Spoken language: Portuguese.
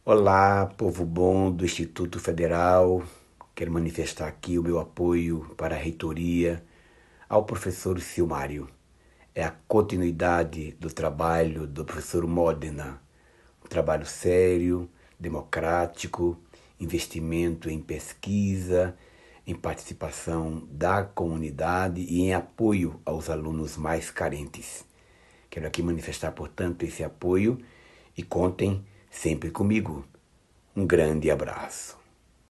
Olá, povo bom do Instituto Federal. Quero manifestar aqui o meu apoio para a reitoria ao professor Silmário. É a continuidade do trabalho do professor Modena. Um trabalho sério, democrático, investimento em pesquisa, em participação da comunidade e em apoio aos alunos mais carentes. Quero aqui manifestar, portanto, esse apoio e contem sempre comigo. Um grande abraço.